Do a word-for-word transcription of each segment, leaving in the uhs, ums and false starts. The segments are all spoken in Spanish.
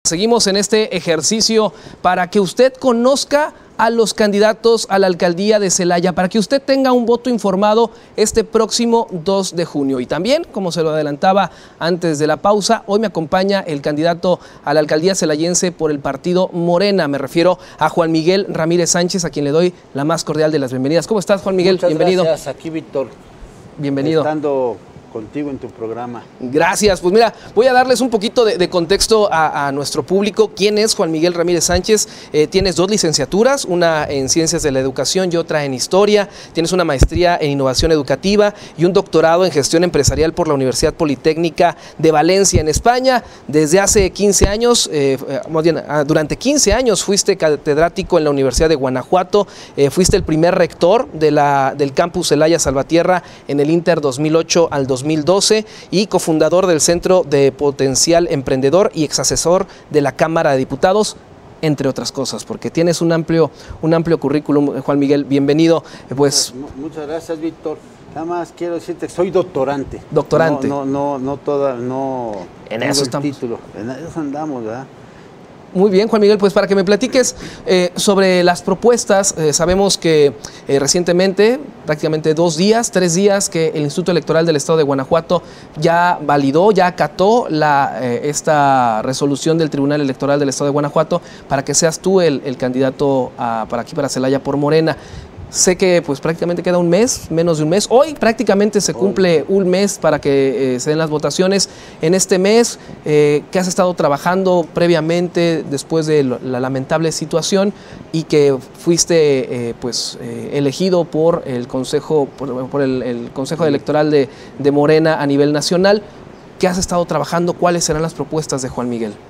Seguimos en este ejercicio para que usted conozca a los candidatos a la alcaldía de Celaya, para que usted tenga un voto informado este próximo dos de junio. Y también, como se lo adelantaba antes de la pausa, hoy me acompaña el candidato a la alcaldía celayense por el partido Morena. Me refiero a Juan Miguel Ramírez Sánchez, a quien le doy la más cordial de las bienvenidas. ¿Cómo estás, Juan Miguel? Muchas Bienvenido. Gracias, aquí Víctor. Bienvenido. Estando contigo en tu programa. Gracias. Pues mira, voy a darles un poquito de, de contexto a, a nuestro público. ¿Quién es Juan Miguel Ramírez Sánchez? Eh, tienes dos licenciaturas, una en Ciencias de la Educación y otra en Historia. Tienes una maestría en Innovación Educativa y un doctorado en Gestión Empresarial por la Universidad Politécnica de Valencia, en España. Desde hace quince años, eh, más bien, durante quince años fuiste catedrático en la Universidad de Guanajuato. Eh, fuiste el primer rector de la, del campus Celaya Salvatierra en el Inter dos mil ocho al dos mil doce y cofundador del Centro de Potencial Emprendedor y exasesor de la Cámara de Diputados, entre otras cosas, porque tienes un amplio, un amplio currículum, Juan Miguel. Bienvenido. Pues, muchas gracias, Víctor. Nada más quiero decirte que soy doctorante. Doctorante. No, no, no, no toda, no. En eso estamos. Título. En eso andamos, ¿verdad? Muy bien, Juan Miguel, pues para que me platiques eh, sobre las propuestas. Eh, sabemos que eh, recientemente, prácticamente dos días, tres días, que el Instituto Electoral del Estado de Guanajuato ya validó, ya acató la, eh, esta resolución del Tribunal Electoral del Estado de Guanajuato para que seas tú el, el candidato a, para aquí, para Celaya, por Morena. Sé que pues prácticamente queda un mes, menos de un mes. Hoy prácticamente se cumple un mes para que eh, se den las votaciones. En este mes, eh, ¿qué has estado trabajando previamente después de la lamentable situación y que fuiste eh, pues eh, elegido por el Consejo, por, por el, el Consejo Electoral de, de Morena a nivel nacional? ¿Qué has estado trabajando? ¿Cuáles serán las propuestas de Juan Miguel?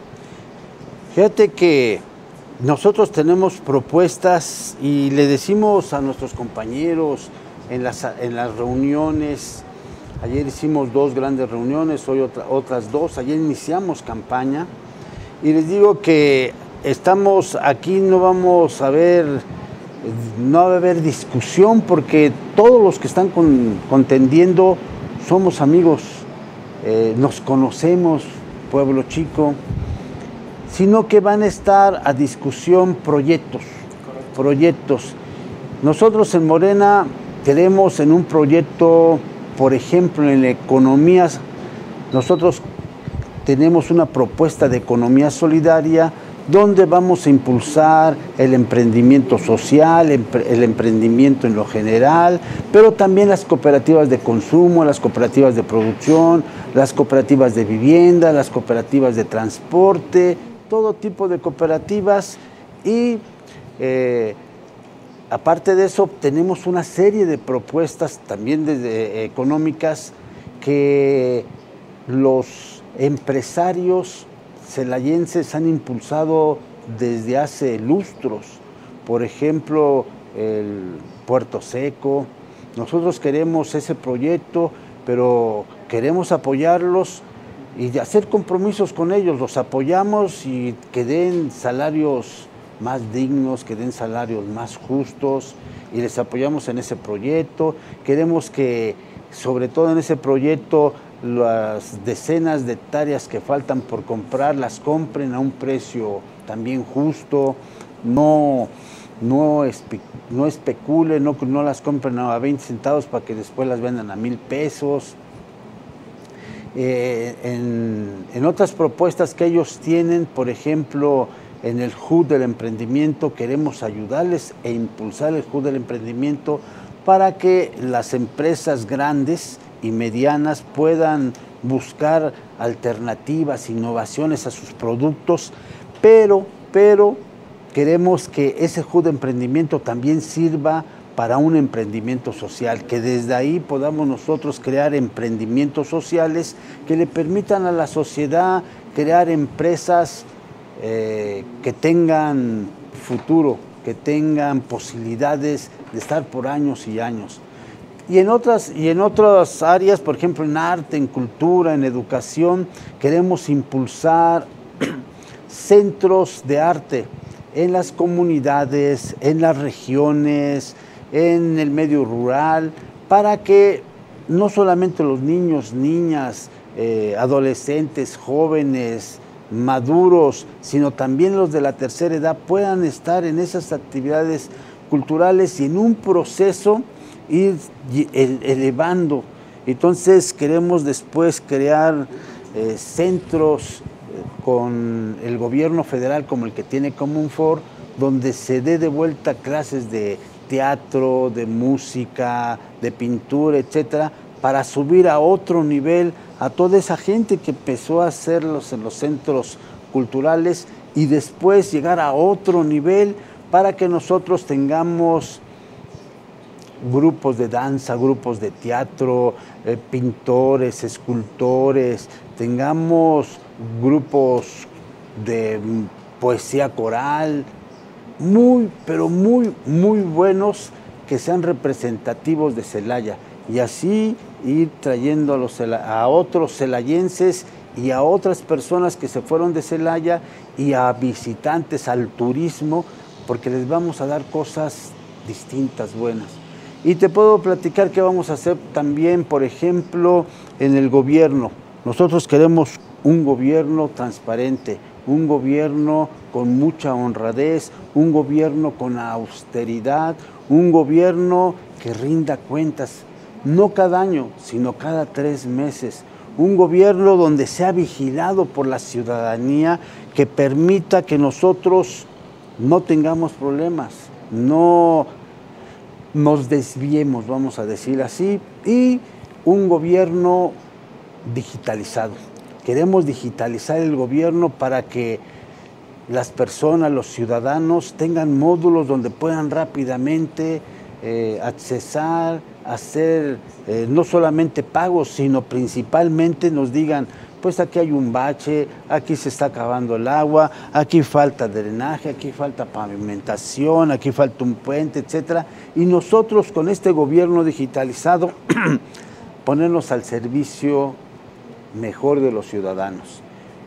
Fíjate que nosotros tenemos propuestas y le decimos a nuestros compañeros en las, en las reuniones. Ayer hicimos dos grandes reuniones, hoy otra, otras dos. Ayer iniciamos campaña y les digo que estamos aquí, no vamos a ver, no va a haber discusión porque todos los que están con, contendiendo somos amigos, eh, nos conocemos, pueblo chico, sino que van a estar a discusión proyectos, Correcto. proyectos. Nosotros en Morena queremos en un proyecto, por ejemplo, en la economía, nosotros tenemos una propuesta de economía solidaria donde vamos a impulsar el emprendimiento social, el emprendimiento en lo general, pero también las cooperativas de consumo, las cooperativas de producción, las cooperativas de vivienda, las cooperativas de transporte, todo tipo de cooperativas y eh, aparte de eso tenemos una serie de propuestas también desde, eh, económicas que los empresarios celayenses han impulsado desde hace lustros. Por ejemplo, el Puerto Seco. Nosotros queremos ese proyecto, pero queremos apoyarlos y de hacer compromisos con ellos. Los apoyamos y que den salarios más dignos, que den salarios más justos y les apoyamos en ese proyecto. Queremos que, sobre todo en ese proyecto, las decenas de hectáreas que faltan por comprar las compren a un precio también justo, no, no, espe, no especulen, no, no las compren a veinte centavos para que después las vendan a mil pesos. Eh, en, en otras propuestas que ellos tienen, por ejemplo, en el H U D del emprendimiento, queremos ayudarles e impulsar el H U D del emprendimiento para que las empresas grandes y medianas puedan buscar alternativas, innovaciones a sus productos, pero, pero queremos que ese H U D de emprendimiento también sirva para un emprendimiento social, que desde ahí podamos nosotros crear emprendimientos sociales que le permitan a la sociedad crear empresas eh, que tengan futuro, que tengan posibilidades de estar por años y años. Y en otras, y en otras áreas, por ejemplo, en arte, en cultura, en educación, queremos impulsar centros de arte en las comunidades, en las regiones, en el medio rural, para que no solamente los niños, niñas, eh, adolescentes, jóvenes, maduros, sino también los de la tercera edad puedan estar en esas actividades culturales y en un proceso ir elevando. Entonces queremos después crear eh, centros eh, con el gobierno federal como el que tiene Comunfor, donde se dé de vuelta clases de teatro, de música, de pintura, etcétera, para subir a otro nivel a toda esa gente que empezó a hacerlos en los centros culturales y después llegar a otro nivel para que nosotros tengamos grupos de danza, grupos de teatro, eh, pintores, escultores, tengamos grupos de poesía coral, muy, pero muy, muy buenos que sean representativos de Celaya. Y así ir trayendo a, los, a otros celayenses y a otras personas que se fueron de Celaya y a visitantes, al turismo, porque les vamos a dar cosas distintas, buenas. Y te puedo platicar que vamos a hacer también, por ejemplo, en el gobierno. Nosotros queremos un gobierno transparente, un gobierno con mucha honradez, un gobierno con austeridad, un gobierno que rinda cuentas, no cada año, sino cada tres meses. Un gobierno donde sea vigilado por la ciudadanía, que permita que nosotros no tengamos problemas, no nos desviemos, vamos a decir así, y un gobierno digitalizado. Queremos digitalizar el gobierno para que las personas, los ciudadanos, tengan módulos donde puedan rápidamente eh, accesar, hacer eh, no solamente pagos, sino principalmente nos digan, pues aquí hay un bache, aquí se está acabando el agua, aquí falta drenaje, aquí falta pavimentación, aquí falta un puente, etcétera. Y nosotros con este gobierno digitalizado ponernos al servicio mejor de los ciudadanos.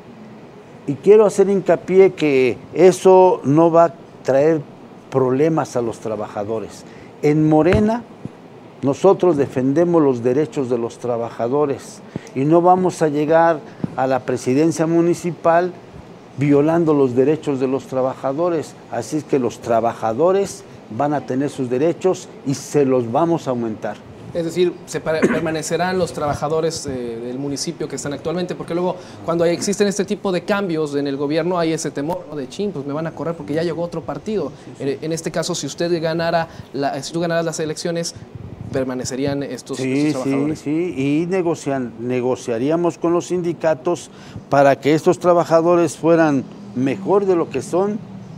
Y quiero hacer hincapié que eso no va a traer problemas a los trabajadores. En Morena nosotros defendemos los derechos de los trabajadores y no vamos a llegar a la presidencia municipal violando los derechos de los trabajadores. Así es que los trabajadores van a tener sus derechos y se los vamos a aumentar. Es decir, se permanecerán los trabajadores eh, del municipio que están actualmente, porque luego cuando existen este tipo de cambios en el gobierno hay ese temor, ¿no? De chin, pues me van a correr porque ya llegó otro partido. Sí, sí. En, en este caso, si usted ganara, la, si tú ganaras las elecciones, permanecerían estos, sí, estos trabajadores. Sí, sí, y negocian, negociaríamos con los sindicatos para que estos trabajadores fueran mejor de lo que son,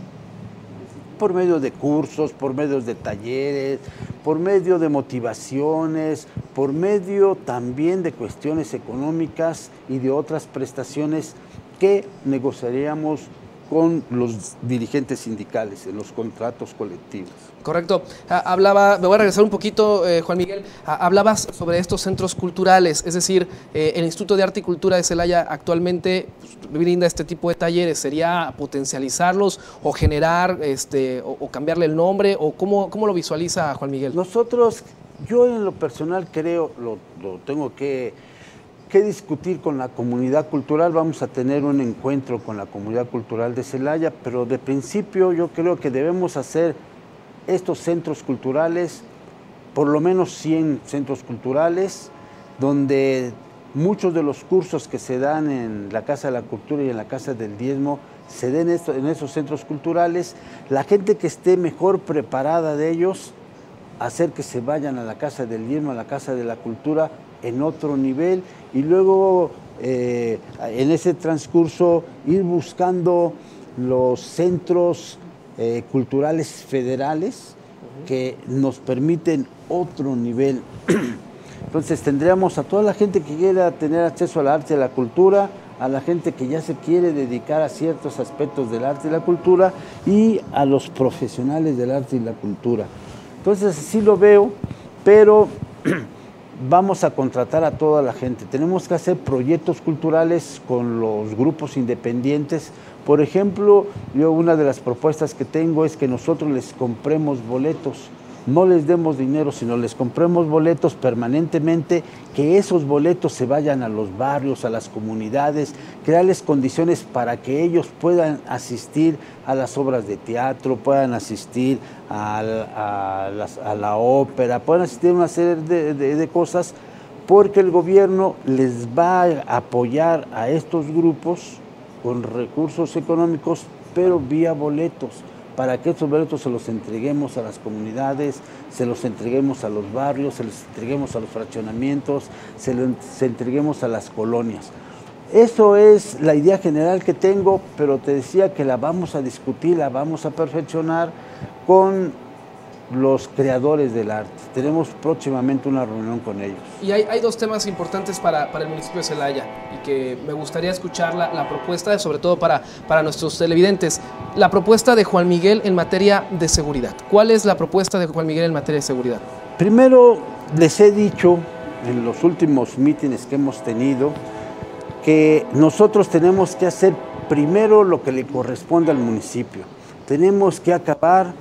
por medio de cursos, por medio de talleres, por medio de motivaciones, por medio también de cuestiones económicas y de otras prestaciones que negociaríamos con los dirigentes sindicales en los contratos colectivos. Correcto. Hablaba, me voy a regresar un poquito, eh, Juan Miguel, hablabas sobre estos centros culturales, es decir, eh, el Instituto de Arte y Cultura de Celaya actualmente pues, brinda este tipo de talleres. ¿Sería potencializarlos o generar, este, o, o cambiarle el nombre, o cómo, cómo lo visualiza Juan Miguel? Nosotros, yo en lo personal creo, lo, lo tengo que... que discutir con la comunidad cultural. Vamos a tener un encuentro con la comunidad cultural de Celaya, pero de principio yo creo que debemos hacer estos centros culturales, por lo menos cien centros culturales, donde muchos de los cursos que se dan en la Casa de la Cultura y en la Casa del Diezmo se den esto, en esos centros culturales. La gente que esté mejor preparada de ellos, hacer que se vayan a la Casa del Diezmo, a la Casa de la Cultura, en otro nivel, y luego eh, en ese transcurso ir buscando los centros eh, culturales federales uh-huh. que nos permiten otro nivel. Entonces tendríamos a toda la gente que quiera tener acceso al arte y a la cultura, a la gente que ya se quiere dedicar a ciertos aspectos del arte y la cultura, y a los profesionales del arte y la cultura. Entonces así lo veo, pero vamos a contratar a toda la gente. Tenemos que hacer proyectos culturales con los grupos independientes. Por ejemplo, yo una de las propuestas que tengo es que nosotros les compremos boletos no les demos dinero, sino les compremos boletos permanentemente, que esos boletos se vayan a los barrios, a las comunidades, crearles condiciones para que ellos puedan asistir a las obras de teatro, puedan asistir a, a, las, a la ópera, puedan asistir a una serie de, de, de cosas, porque el gobierno les va a apoyar a estos grupos con recursos económicos, pero vía boletos, para que estos boletos se los entreguemos a las comunidades, se los entreguemos a los barrios, se los entreguemos a los fraccionamientos, se los se entreguemos a las colonias. Eso es la idea general que tengo, pero te decía que la vamos a discutir, la vamos a perfeccionar con los creadores del arte. Tenemos próximamente una reunión con ellos. Y hay, hay dos temas importantes para, para el municipio de Celaya y que me gustaría escuchar la, la propuesta, sobre todo para, para nuestros televidentes. La propuesta de Juan Miguel en materia de seguridad. ¿Cuál es la propuesta de Juan Miguel en materia de seguridad? Primero, les he dicho en los últimos mítines que hemos tenido que nosotros tenemos que hacer primero lo que le corresponde al municipio. Tenemos que acabar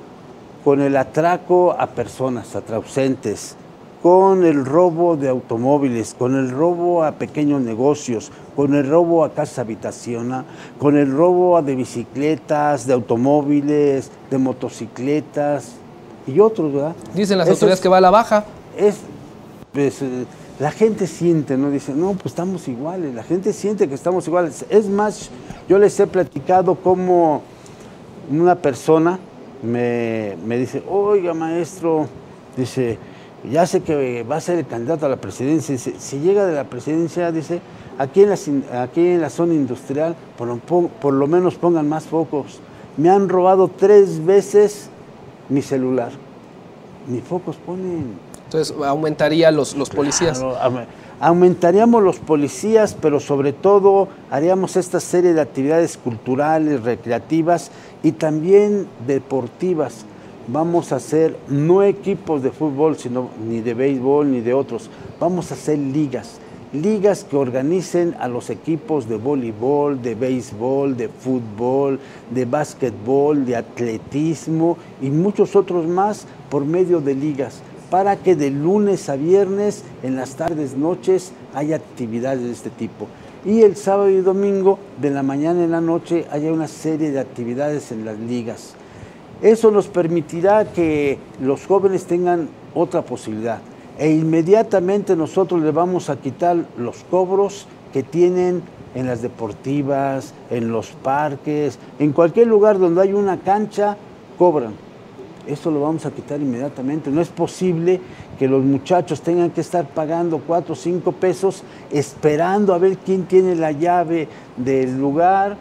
con el atraco a personas, a ausentes, con el robo de automóviles, con el robo a pequeños negocios, con el robo a casas habitación, con el robo de bicicletas, de automóviles, de motocicletas y otros, ¿verdad? Dicen las Eso autoridades es, que va a la baja. Es, pues, la gente siente, ¿no? Dice, no, pues estamos iguales, la gente siente que estamos iguales. Es más, yo les he platicado cómo una persona Me, me dice, oiga maestro, dice, ya sé que va a ser el candidato a la presidencia, dice, si llega de la presidencia, dice, aquí en la, aquí en la zona industrial, por lo, por lo menos pongan más focos. Me han robado tres veces mi celular, ni focos ponen. Entonces aumentaría los, los policías. Claro, aumentaríamos los policías, pero sobre todo haríamos esta serie de actividades culturales, recreativas y también deportivas. Vamos a hacer no equipos de fútbol, sino ni de béisbol ni de otros. Vamos a hacer ligas, ligas que organicen a los equipos de voleibol, de béisbol, de fútbol, de básquetbol, de atletismo y muchos otros más por medio de ligas, para que de lunes a viernes, en las tardes, noches, haya actividades de este tipo. Y el sábado y domingo, de la mañana en la noche, haya una serie de actividades en las ligas. Eso nos permitirá que los jóvenes tengan otra posibilidad. E inmediatamente nosotros le vamos a quitar los cobros que tienen en las deportivas, en los parques, en cualquier lugar donde hay una cancha, cobran. Eso lo vamos a quitar inmediatamente. No es posible que los muchachos tengan que estar pagando cuatro o cinco pesos esperando a ver quién tiene la llave del lugar,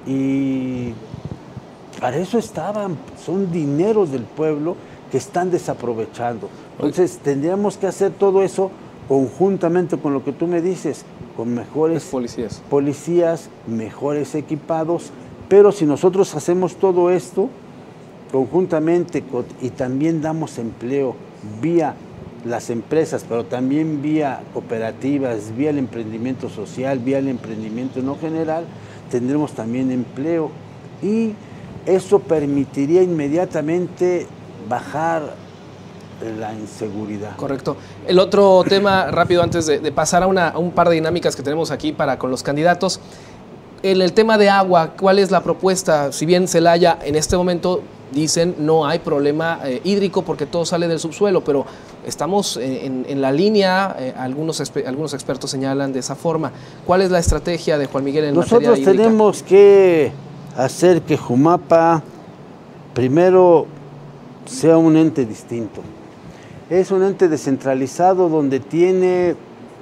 y para eso estaban, son dineros del pueblo que están desaprovechando. Entonces tendríamos que hacer todo eso conjuntamente con lo que tú me dices, con mejores policías. policías, mejores equipados, pero si nosotros hacemos todo esto conjuntamente y también damos empleo vía las empresas, pero también vía cooperativas, vía el emprendimiento social, vía el emprendimiento no general, tendremos también empleo y eso permitiría inmediatamente bajar la inseguridad. Correcto. El otro tema, rápido, antes de, de pasar a, una, a un par de dinámicas que tenemos aquí para con los candidatos. En el tema de agua, ¿cuál es la propuesta? Si bien Celaya en este momento dicen no hay problema eh, hídrico porque todo sale del subsuelo, pero estamos en, en la línea, eh, algunos, algunos expertos señalan de esa forma. ¿Cuál es la estrategia de Juan Miguel en Nosotros materia hídrica? Nosotros tenemos que hacer que Jumapa primero sea un ente distinto. Es un ente descentralizado donde tiene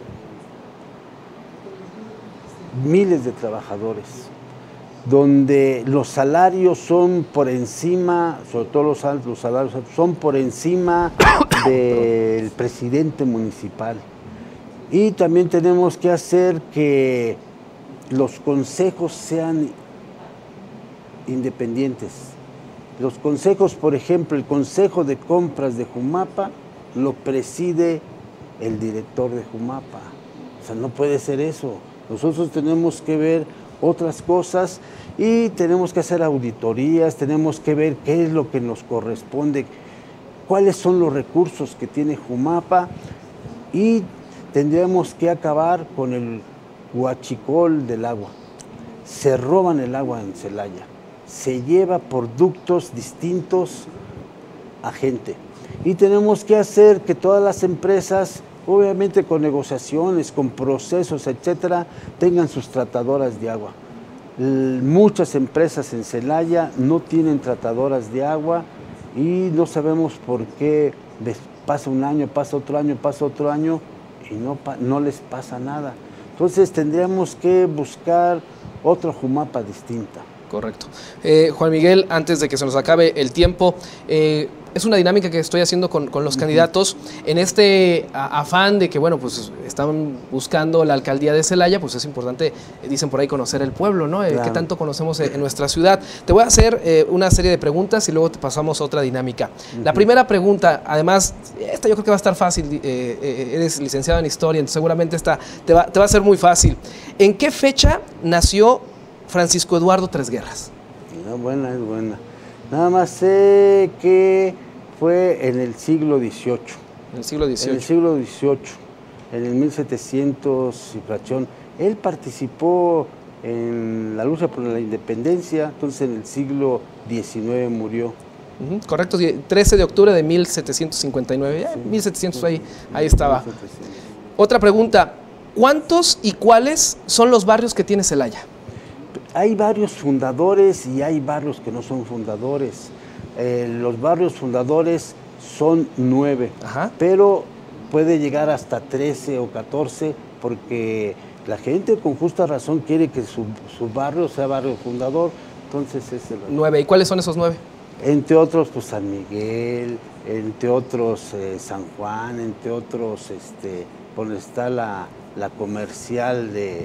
miles de trabajadores, donde los salarios son por encima, sobre todo los, los salarios son por encima del presidente municipal. Y también tenemos que hacer que los consejos sean independientes. Los consejos, por ejemplo, el Consejo de Compras de Jumapa lo preside el director de Jumapa. O sea, no puede ser eso. Nosotros tenemos que ver otras cosas y tenemos que hacer auditorías, tenemos que ver qué es lo que nos corresponde cuáles son los recursos que tiene Jumapa y tendríamos que acabar con el huachicol del agua. Se roban el agua en Celaya, se lleva productos distintos a gente y tenemos que hacer que todas las empresas, obviamente con negociaciones, con procesos, etcétera, tengan sus tratadoras de agua. Muchas empresas en Celaya no tienen tratadoras de agua y no sabemos por qué pasa un año, pasa otro año, pasa otro año y no, no les pasa nada. Entonces tendríamos que buscar otra Jumapa distinta. Correcto. Eh, Juan Miguel, antes de que se nos acabe el tiempo, eh, es una dinámica que estoy haciendo con, con los uh-huh. candidatos en este a, afán de que, bueno, pues están buscando la alcaldía de Celaya, pues es importante, dicen por ahí, conocer el pueblo, ¿no? Eh, claro. ¿Qué tanto conocemos en nuestra ciudad? Te voy a hacer eh, una serie de preguntas y luego te pasamos a otra dinámica. Uh-huh. La primera pregunta, además, esta yo creo que va a estar fácil, eh, eh, eres licenciado en Historia, entonces seguramente esta te va, te va a ser muy fácil. ¿En qué fecha nació Francisco Eduardo Tres Guerras? No, buena, es buena. Nada más sé que fue en el siglo dieciocho. En el siglo dieciocho. En el siglo dieciocho, en el mil setecientos y fracción. Él participó en la lucha por la independencia, entonces en el siglo diecinueve murió. Uh-huh, correcto, trece de octubre de mil setecientos cincuenta y nueve, sí, mil setecientos sí, ahí, ahí estaba. mil setecientos. Otra pregunta, ¿cuántos y cuáles son los barrios que tiene Celaya? Hay varios fundadores y hay barrios que no son fundadores. Eh, los barrios fundadores son nueve, Ajá. pero puede llegar hasta trece o catorce porque la gente con justa razón quiere que su, su barrio sea barrio fundador, entonces es el... Nueve, ¿y cuáles son esos nueve? Entre otros, pues San Miguel, entre otros eh, San Juan, entre otros, este, donde está la, la comercial de...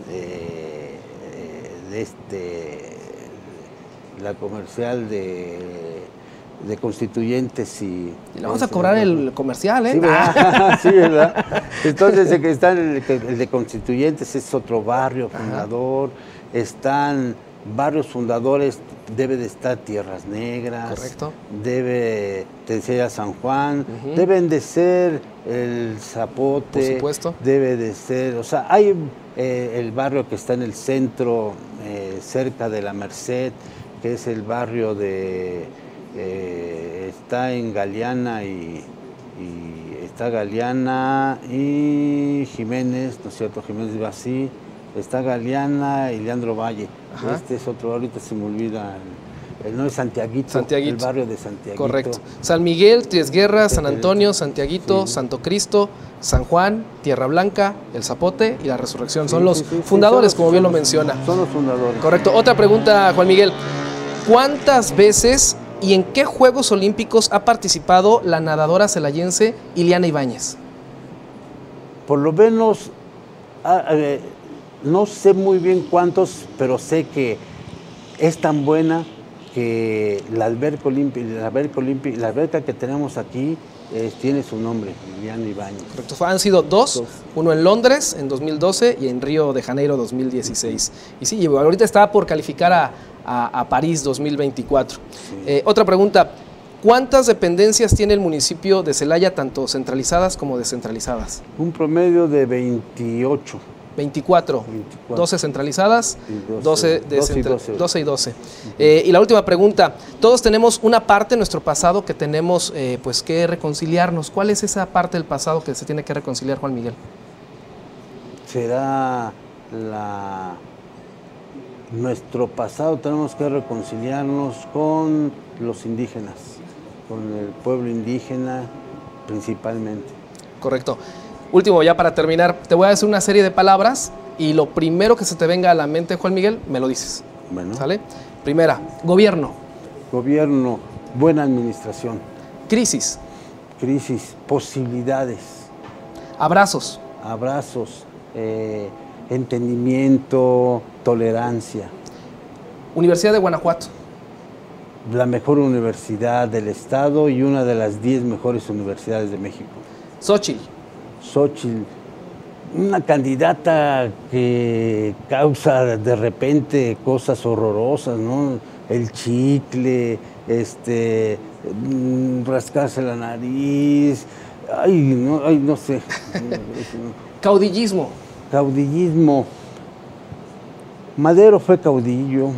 de de este la comercial de, de Constituyentes y... y le vamos a cobrar el comercial, ¿eh? Sí, ¿verdad? Sí, ¿verdad? Entonces, el que está el, el de Constituyentes es otro barrio fundador, Ajá. están barrios fundadores, debe de estar Tierras Negras, correcto, debe de ser San Juan, uh-huh. deben de ser el Zapote, por supuesto, debe de ser, o sea, hay eh, el barrio que está en el centro, eh, cerca de la Merced, que es el barrio de, eh, está en Galeana y, y está Galeana y Jiménez, ¿no es cierto? Jiménez va así, está Galeana y Leandro Valle. Ajá. Este es otro, ahorita se me olvida, el, el no es Santiaguito, Santiaguito, el barrio de Santiaguito. Correcto. San Miguel, Tres Guerras, San Antonio, Santiaguito, sí. Santo Cristo, San Juan, Tierra Blanca, El Zapote y La Resurrección. Son sí, los sí, sí, fundadores, sí, son los, como bien lo menciona. Son los fundadores. Correcto. Otra pregunta, Juan Miguel. ¿Cuántas veces y en qué Juegos Olímpicos ha participado la nadadora celayense Iliana Ibáñez? Por lo menos... A, a ver, no sé muy bien cuántos, pero sé que es tan buena que la alberca olímpica, la alberca olímpica, la alberca que tenemos aquí eh, tiene su nombre, Iliana Ibáñez. Correcto, han sido dos, uno en Londres en dos mil doce y en Río de Janeiro dos mil dieciséis. Y sí, ahorita está por calificar a, a, a París dos mil veinticuatro. Sí. Eh, otra pregunta, ¿cuántas dependencias tiene el municipio de Celaya, tanto centralizadas como descentralizadas? Un promedio de veintiocho. veinticuatro, veinticuatro. doce centralizadas, doce, doce, doce, doce y doce. Uh-huh. eh, y la última pregunta, todos tenemos una parte de nuestro pasado que tenemos eh, pues que reconciliarnos. ¿Cuál es esa parte del pasado que se tiene que reconciliar, Juan Miguel? Será la... Nuestro pasado tenemos que reconciliarnos con los indígenas, con el pueblo indígena principalmente. Correcto. Último, ya para terminar, te voy a decir una serie de palabras y lo primero que se te venga a la mente, Juan Miguel, me lo dices. Bueno. ¿Sale? Primera, gobierno. Gobierno, buena administración. Crisis. Crisis, posibilidades. Abrazos. Abrazos, eh, entendimiento, tolerancia. Universidad de Guanajuato. La mejor universidad del estado y una de las diez mejores universidades de México. Xóchitl. Xóchitl, una candidata que causa de repente cosas horrorosas, ¿no? El chicle, este, rascarse la nariz, ay, no, ay, no sé. Caudillismo. Caudillismo. Madero fue caudillo,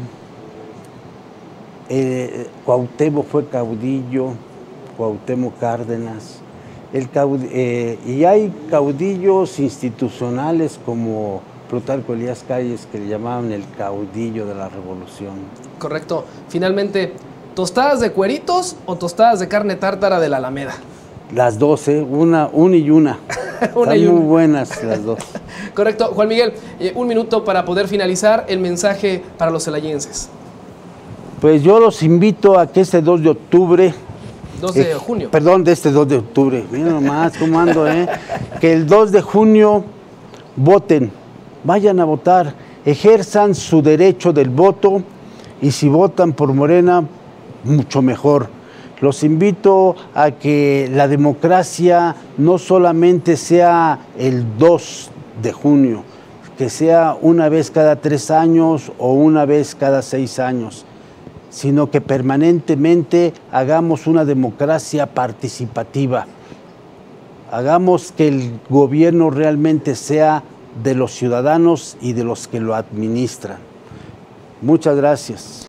eh, Cuauhtémoc fue caudillo, Cuauhtémoc Cárdenas. El caud eh, y hay caudillos institucionales como Plutarco Elías Calles, que le llamaban el caudillo de la revolución. Correcto. Finalmente, ¿tostadas de cueritos o tostadas de carne tártara de la Alameda? Las dos, ¿eh? Una, una y una. una Están y muy una. buenas las dos. Correcto. Juan Miguel, eh, un minuto para poder finalizar el mensaje para los celayenses. Pues yo los invito a que este dos de octubre... dos de junio. Eh, perdón, de este dos de octubre. Mira nomás cómo ando, ¿eh? Que el dos de junio voten, vayan a votar, ejerzan su derecho del voto y si votan por Morena, mucho mejor. Los invito a que la democracia no solamente sea el dos de junio, que sea una vez cada tres años o una vez cada seis años, sino que permanentemente hagamos una democracia participativa. Hagamos que el gobierno realmente sea de los ciudadanos y de los que lo administran. Muchas gracias.